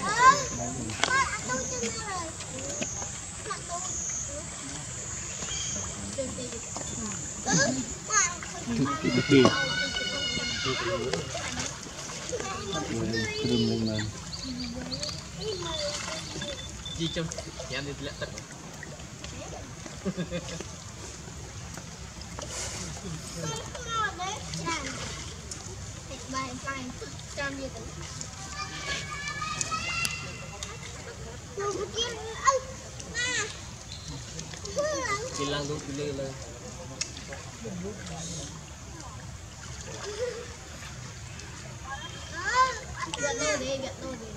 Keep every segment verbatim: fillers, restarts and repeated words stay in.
Gì trong nhà đi lẹ tật hilang tuh pilih lah gak tahu deh gak tahu deh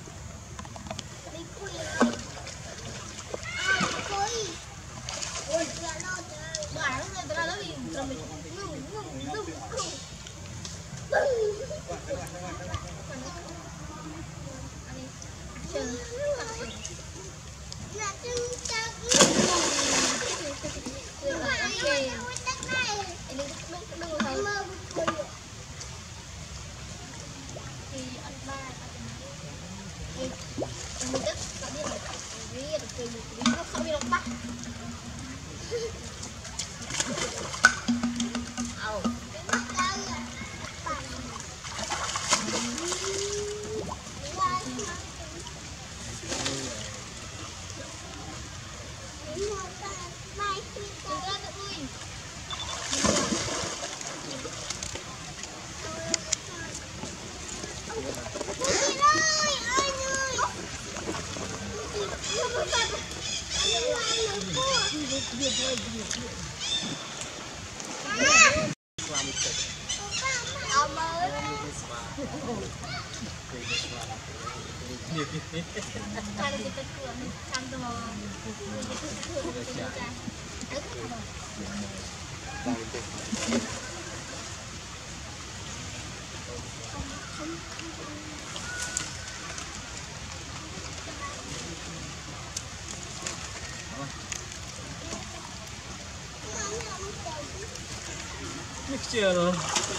mixture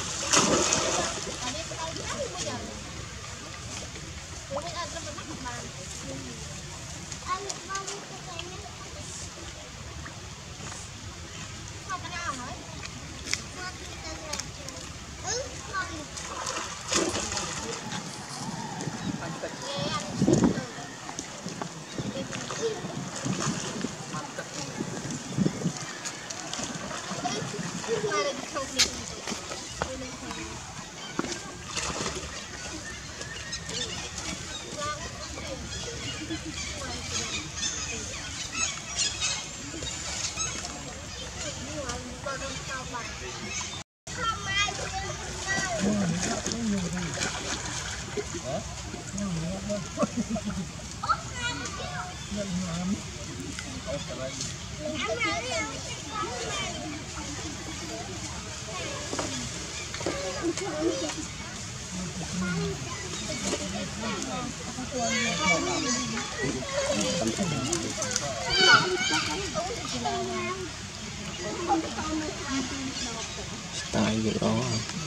style gì đó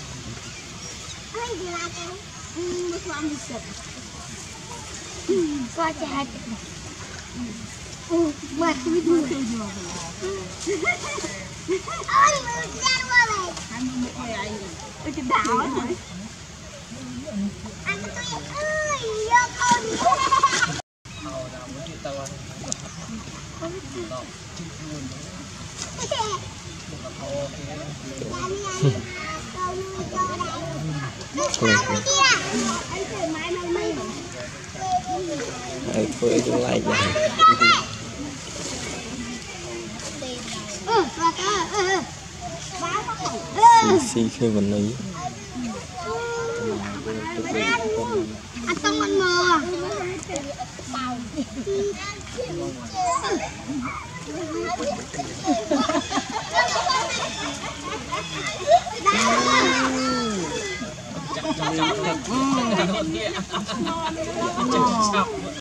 coi cha ừ mà tôi đưa ôi mưa ra qua này tôi chỉ đảo hả anh tôi ơi vô con Hãy subscribe cho kênh Ghiền Mì Gõ để không bỏ lỡ những video hấp dẫn.